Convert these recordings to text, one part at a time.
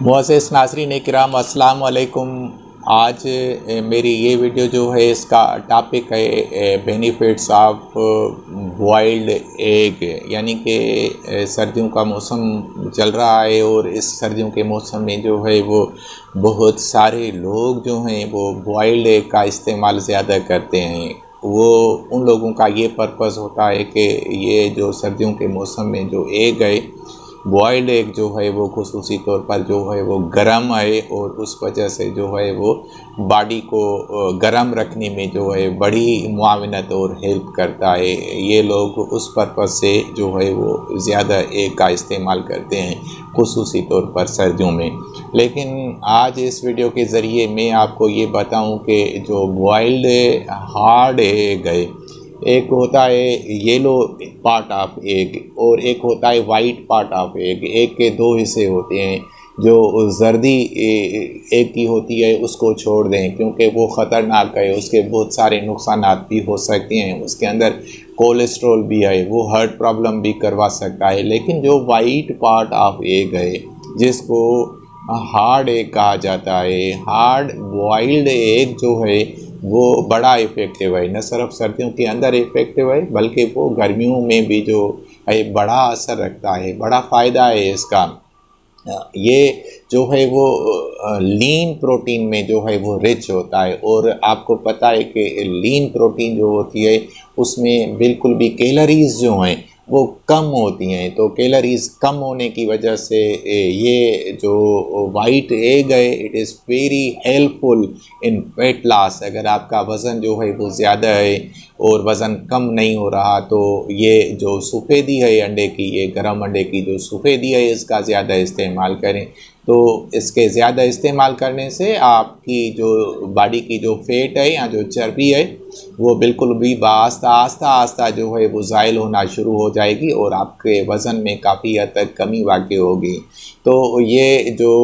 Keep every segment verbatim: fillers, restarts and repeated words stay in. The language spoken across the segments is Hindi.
मुअज़्ज़िज़ नाज़रीन किराम अस्सलाम वालेकुम। आज ए, मेरी ये वीडियो जो है इसका टॉपिक है बेनिफिट्स ऑफ बॉइल्ड एग, यानी कि सर्दियों का मौसम चल रहा है और इस सर्दियों के मौसम में जो है वो बहुत सारे लोग जो हैं वो बॉइल्ड एग का इस्तेमाल ज़्यादा करते हैं। वो उन लोगों का ये पर्पज़ होता है कि ये जो सर्दियों के मौसम में जो एग है, बॉइल्ड एग जो है वो खुसूसी तौर पर जो है वो गर्म है और उस वजह से जो है वो बॉडी को गर्म रखने में जो है बड़ी मुआवनत और हेल्प करता है। ये लोग उस पर्पज़ से जो है वो ज़्यादा एग का इस्तेमाल करते हैं खुसूसी तौर पर सर्दियों में। लेकिन आज इस वीडियो के ज़रिए मैं आपको ये बताऊं कि जो बॉइल्ड हार्ड एग है, एक होता है येलो पार्ट ऑफ एग और एक होता है white part of egg. Egg के दो हिस्से होते हैं। जो जर्दी एग की होती है उसको छोड़ दें क्योंकि वो ख़तरनाक है, उसके बहुत सारे नुकसान भी हो सकते हैं। उसके अंदर कोलेस्ट्रॉल भी है, वो हार्ट प्रॉब्लम भी करवा सकता है। लेकिन जो वाइट पार्ट ऑफ एग है जिसको हार्ड एग कहा जाता है, हार्ड बॉइल्ड एग जो है वो बड़ा इफ़ेक्टिव है। न सिर्फ सर्दियों के अंदर इफ़ेक्टिव है बल्कि वो गर्मियों में भी जो है बड़ा असर रखता है, बड़ा फ़ायदा है इसका। ये जो है वो लीन प्रोटीन में जो है वो रिच होता है और आपको पता है कि लीन प्रोटीन जो होती है उसमें बिल्कुल भी कैलोरीज़ जो हैं वो कम होती हैं। तो कैलोरीज़ कम होने की वजह से ये जो वाइट एग है it is very helpful in weight loss. अगर आपका वज़न जो है वो ज़्यादा है और वज़न कम नहीं हो रहा तो ये जो सफ़ेदी है अंडे की, ये गर्म अंडे की जो सफ़ेदी है इसका ज़्यादा इस्तेमाल करें। तो इसके ज़्यादा इस्तेमाल करने से आपकी जो बॉडी की जो फ़ैट है या जो चर्बी है वो बिल्कुल भी आस्ता आस्ता आस्ता जो है वो ज़ाइल होना शुरू हो जाएगी और आपके वज़न में काफ़ी हद तक कमी वाक़ई होगी। तो ये जो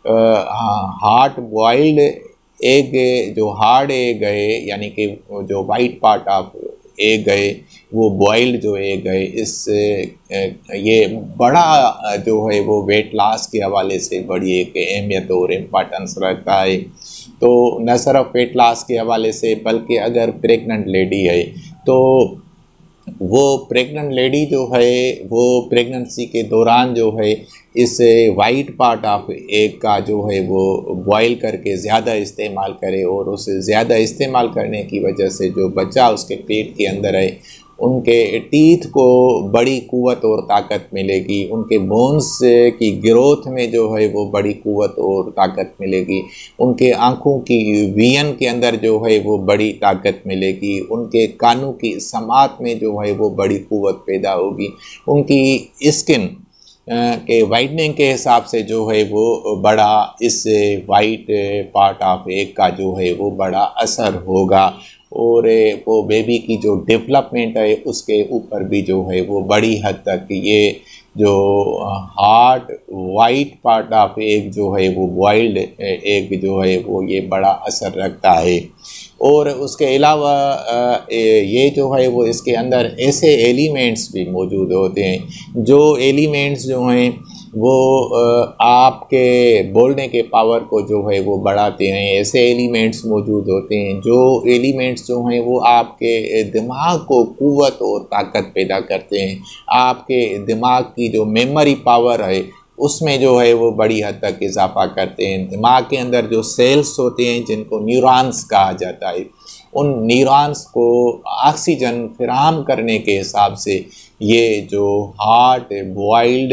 हार्ड बॉइल्ड एग, जो हार्ड एग है यानी कि जो वाइट पार्ट ऑफ एग है वो बॉइल्ड जो एग है, इस ये बड़ा जो है वो वेट लॉस के हवाले से बड़ी एक अहमियत और इम्पॉर्टेंस रखता है। तो न सिर्फ वेट लॉस के हवाले से बल्कि अगर प्रेग्नेंट लेडी है तो वो प्रेग्नेंट लेडी जो है वो प्रेगनेंसी के दौरान जो है इस वाइट पार्ट ऑफ एग का जो है वो बॉईल करके ज़्यादा इस्तेमाल करे और उसे ज़्यादा इस्तेमाल करने की वजह से जो बच्चा उसके पेट के अंदर है उनके टीथ को बड़ी क़ुव्वत और ताकत मिलेगी, उनके बोन्स की ग्रोथ में जो है वो बड़ी क़ुव्वत और ताकत मिलेगी, उनके आँखों की विजन के अंदर जो है वो बड़ी ताकत मिलेगी, उनके कानों की समात में जो है वो बड़ी क़ुव्वत पैदा होगी, उनकी स्किन के वाइटनिंग के हिसाब से जो है वो बड़ा इस वाइट पार्ट ऑफ एग का जो है वो बड़ा असर होगा और वो बेबी की जो डेवलपमेंट है उसके ऊपर भी जो है वो बड़ी हद तक ये जो hard white part of egg जो है वो बॉइल्ड एग जो है वो ये बड़ा असर रखता है। और उसके अलावा ये जो है वो इसके अंदर ऐसे एलिमेंट्स भी मौजूद होते हैं जो एलिमेंट्स जो हैं वो आपके बोलने के पावर को जो है वो बढ़ाते हैं। ऐसे एलिमेंट्स मौजूद होते हैं जो एलिमेंट्स जो हैं वो आपके दिमाग को क़ुव्वत और ताकत पैदा करते हैं। आपके दिमाग की जो मेमोरी पावर है उसमें जो है वो बड़ी हद तक इजाफा करते हैं। दिमाग के अंदर जो सेल्स होते हैं जिनको न्यूरॉन्स कहा जाता है, उन न्यूरॉन्स को ऑक्सीजन फराहम करने के हिसाब से ये जो hard boiled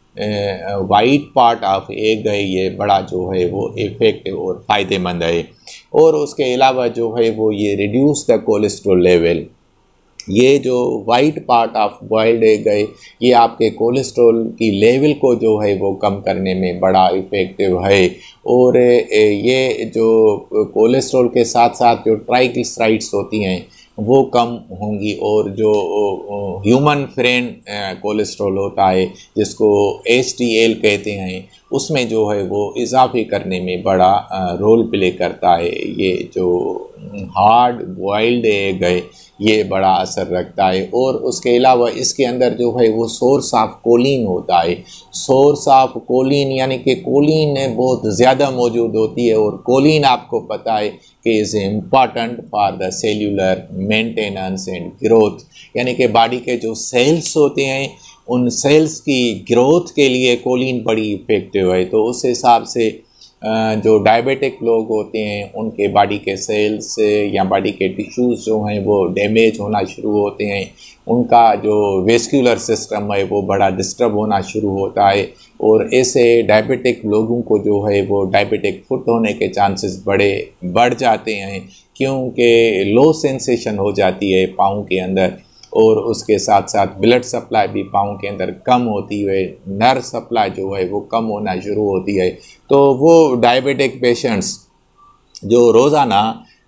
white part of egg है ये बड़ा जो है वो इफ़ेक्टिव और फ़ायदेमंद है। और उसके अलावा जो है वो ये रिड्यूस द कोलेस्ट्रॉल लेवल। ये जो white part of boiled egg है ये आपके कोलेस्ट्रॉल की लेवल को जो है वो कम करने में बड़ा इफ़ेक्टिव है। और ये जो कोलेस्ट्रॉल के साथ साथ जो ट्राइग्लिसराइड्स होती हैं वो कम होंगी और जो ह्यूमन फ्रेंड कोलेस्ट्रॉल होता है जिसको एच डी एल कहते हैं उसमें जो है वो इजाफे करने में बड़ा रोल प्ले करता है। ये जो हार्ड बॉइल्ड एग है ये बड़ा असर रखता है। और उसके अलावा इसके अंदर जो है वो सोर्स ऑफ कोलिन होता है। सोर्स ऑफ कोलिन यानी कि कोलिन बहुत ज़्यादा मौजूद होती है, और कोलिन आपको पता है कि is important for the cellular maintenance and growth, यानी कि बॉडी के जो सेल्स होते हैं उन सेल्स की ग्रोथ के लिए कोलिन बड़ी इफ़ेक्टिव है। तो उस हिसाब से जो डायबिटिक लोग होते हैं उनके बॉडी के सेल्स या बॉडी के टिश्यूज़ जो हैं वो डैमेज होना शुरू होते हैं, उनका जो वेस्कुलर सिस्टम है वो बड़ा डिस्टर्ब होना शुरू होता है, और ऐसे डायबिटिक लोगों को जो है वो डायबिटिक फुट होने के चांसेस बड़े बढ़ जाते हैं, क्योंकि लो सेंसेशन हो जाती है पाँव के अंदर, और उसके साथ साथ ब्लड सप्लाई भी पाँव के अंदर कम होती है, नर्व सप्लाई जो है वो कम होना शुरू होती है। तो वो डायबिटिक पेशेंट्स जो रोज़ाना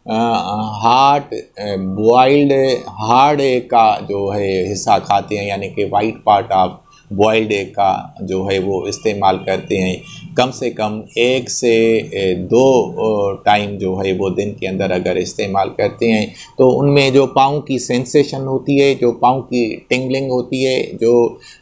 हार्ट बॉइल्ड हार्ड एग का जो है हिस्सा खाते हैं, यानी कि white part of boiled egg का जो है वो इस्तेमाल करते हैं, कम से कम एक से दो टाइम जो है वो दिन के अंदर अगर इस्तेमाल करते हैं, तो उनमें जो पाँव की सेंसेशन होती है, जो पाँव की टिंगलिंग होती है, जो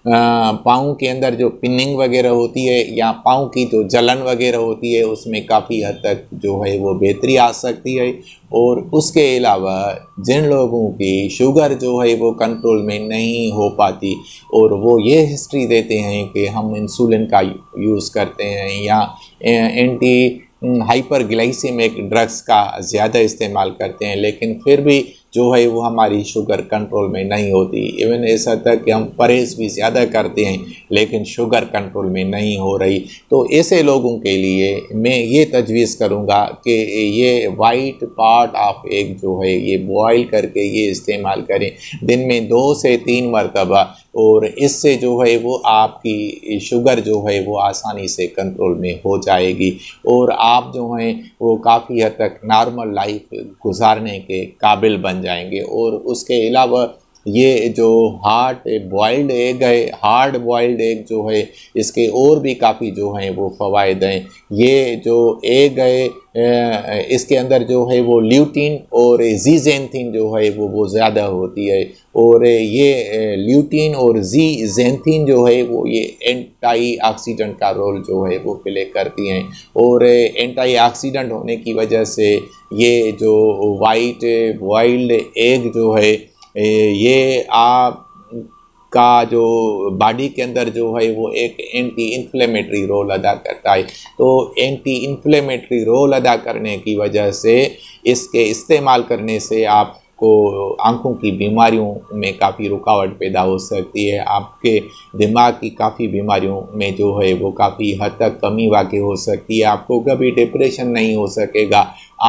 पाँव के अंदर जो पिनिंग वगैरह होती है या पाँव की जो जलन वगैरह होती है, उसमें काफ़ी हद तक जो है वो बेहतरी आ सकती है। और उसके अलावा जिन लोगों की शुगर जो है वो कंट्रोल में नहीं हो पाती, और वो ये हिस्ट्री देते हैं कि हम इंसुलिन का यूज़ करते हैं या एंटी हाइपरग्लाइसेमिक ड्रग्स का ज़्यादा इस्तेमाल करते हैं, लेकिन फिर भी जो है वो हमारी शुगर कंट्रोल में नहीं होती। इवन ऐसा तक कि हम परहेज़ भी ज़्यादा करते हैं लेकिन शुगर कंट्रोल में नहीं हो रही। तो ऐसे लोगों के लिए मैं ये तजवीज़ करूँगा कि ये वाइट पार्ट ऑफ एग जो है ये बॉयल करके ये इस्तेमाल करें दिन में दो से तीन मरतबा, और इससे जो है वो आपकी शुगर जो है वो आसानी से कंट्रोल में हो जाएगी, और आप जो हैं वो काफ़ी हद तक नॉर्मल लाइफ गुजारने के काबिल बन जाएंगे। और उसके अलावा ये जो हार्ड बॉइल्ड एग है, हार्ड बॉइल्ड एग जो है, इसके और भी काफ़ी जो हैं वो फ़वाइद हैं। ये जो एग है इसके अंदर जो है वो ल्यूटीन और जीजेंथिन जो है वो वो ज़्यादा होती है, और ये ल्यूटीन और जीजेंथिन जो है वो ये एंटी ऑक्सीडेंट का रोल जो है वो प्ले करती हैं, और एंटी ऑक्सीडेंट होने की वजह से ये जो वाइट बॉइल्ड एग जो है ये आप का जो बॉडी के अंदर जो है वो एक एंटी इन्फ्लेमेटरी रोल अदा करता है। तो एंटी इन्फ्लेमेटरी रोल अदा करने की वजह से इसके इस्तेमाल करने से आपको आँखों की बीमारियों में काफ़ी रुकावट पैदा हो सकती है, आपके दिमाग की काफ़ी बीमारियों में जो है वो काफ़ी हद तक कमी वाक़ई हो सकती है। आपको कभी डिप्रेशन नहीं हो सकेगा,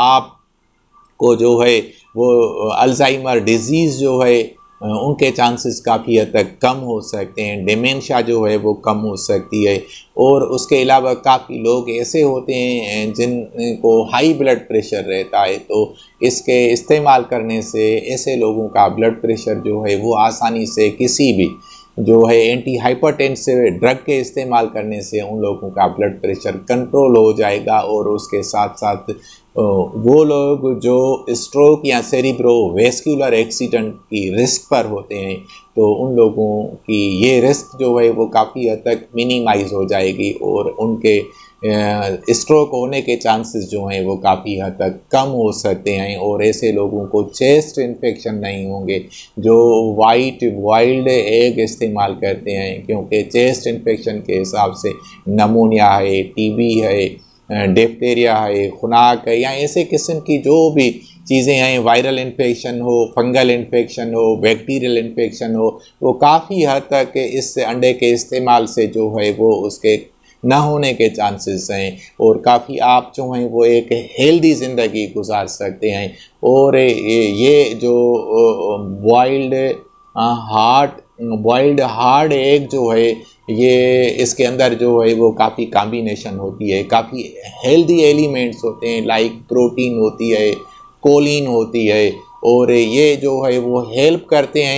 आपको जो है वो अल्जाइमर डिज़ीज़ जो है उनके चांसेस काफ़ी हद तक कम हो सकते हैं, डिमेंशिया जो है वो कम हो सकती है। और उसके अलावा काफ़ी लोग ऐसे होते हैं जिनको हाई ब्लड प्रेशर रहता है, तो इसके इस्तेमाल करने से ऐसे लोगों का ब्लड प्रेशर जो है वो आसानी से किसी भी जो है एंटी हाइपरटेंसिव ड्रग के इस्तेमाल करने से उन लोगों का ब्लड प्रेशर कंट्रोल हो जाएगा। और उसके साथ साथ वो लोग जो स्ट्रोक या सेरिब्रो वेस्कुलर एक्सीडेंट की रिस्क पर होते हैं, तो उन लोगों की ये रिस्क जो है वो काफ़ी हद तक मिनिमाइज़ हो जाएगी, और उनके स्ट्रोक होने के चांसेस जो हैं वो काफ़ी हद तक कम हो सकते हैं। और ऐसे लोगों को चेस्ट इन्फेक्शन नहीं होंगे जो वाइट बॉइल्ड एग इस्तेमाल करते हैं, क्योंकि चेस्ट इन्फेक्शन के हिसाब से नमूनिया है, टीबी है, डिप्थीरिया है, खुनाक है, या ऐसे किस्म की जो भी चीज़ें हैं, वायरल इन्फेक्शन हो, फंगल इन्फेक्शन हो, बैक्टीरियल इन्फेक्शन हो, वो काफ़ी हद तक इस अंडे के इस्तेमाल से जो है वो उसके ना होने के चांसेस हैं, और काफ़ी आप जो हैं वो एक हेल्दी ज़िंदगी गुजार सकते हैं। और ये जो boiled hard boiled hard egg जो है ये इसके अंदर जो है वो काफ़ी कॉम्बिनेशन होती है, काफ़ी हेल्दी एलिमेंट्स होते हैं, लाइक प्रोटीन होती है, कोलिन होती है, और ये जो है वो हेल्प करते हैं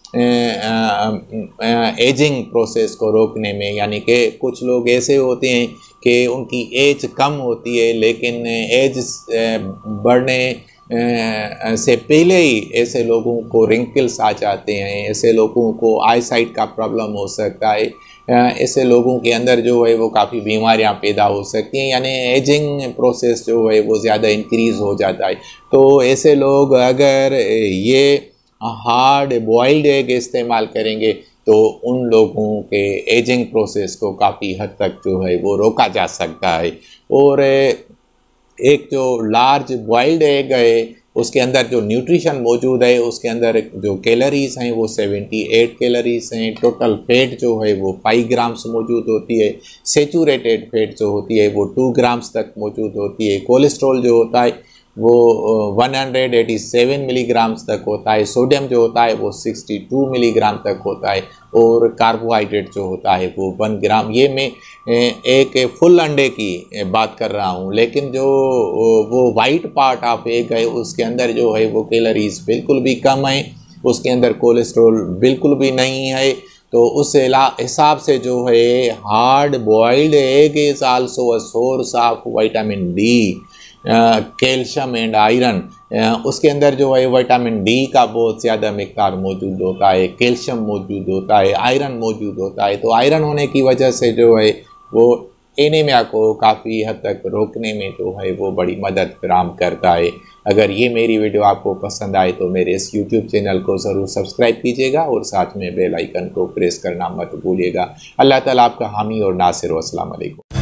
एजिंग प्रोसेस को रोकने में, यानी कि कुछ लोग ऐसे होते हैं कि उनकी एज कम होती है लेकिन एज बढ़ने से पहले ही ऐसे लोगों को रिंकल्स आ जाते हैं, ऐसे लोगों को आई साइट का प्रॉब्लम हो सकता है, ऐसे लोगों के अंदर जो है वो काफ़ी बीमारियां पैदा हो सकती हैं, यानी एजिंग प्रोसेस जो है वो ज़्यादा इंक्रीज़ हो जाता है। तो ऐसे लोग अगर ये हार्ड बॉइल्ड एग इस्तेमाल करेंगे तो उन लोगों के एजिंग प्रोसेस को काफ़ी हद तक जो है वो रोका जा सकता है। और एक जो लार्ज बॉइल्ड एग है उसके अंदर जो न्यूट्रिशन मौजूद है, उसके अंदर जो कैलोरीज़ हैं वो अठहत्तर कैलोरीज़ हैं, टोटल फैट जो है वो पाँच ग्राम्स मौजूद होती है, सेचूरेटेड फैट जो होती है वो दो ग्राम्स तक मौजूद होती है, कोलेस्ट्रॉल जो होता है वो एक सौ सत्तासी मिलीग्राम्स तक होता है, सोडियम जो होता है वो बासठ मिलीग्राम तक होता है, और कार्बोहाइड्रेट जो होता है वो वन ग्राम। ये मैं एक फुल अंडे की बात कर रहा हूँ, लेकिन जो वो वाइट पार्ट ऑफ एग है उसके अंदर जो है वो कैलोरीज बिल्कुल भी कम है, उसके अंदर कोलेस्ट्रॉल बिल्कुल भी नहीं है। तो उस हिसाब से जो है hard boiled egg is also a source of vitamin D, calcium and iron. उसके अंदर जो है विटामिन डी का बहुत ज़्यादा मिक़दार मौजूद होता है, कैल्शियम मौजूद होता है, आयरन मौजूद होता है। तो आयरन होने की वजह से जो है वो एनीमिया को काफ़ी हद तक रोकने में जो है वो बड़ी मदद फराहम करता है। अगर ये मेरी वीडियो आपको पसंद आए तो मेरे इस यूट्यूब चैनल को ज़रूर सब्सक्राइब कीजिएगा और साथ में बेल आइकन को प्रेस करना मत भूलिएगा। अल्लाह ताला आपका हामी और नासिर। अस्सलाम वालेकुम।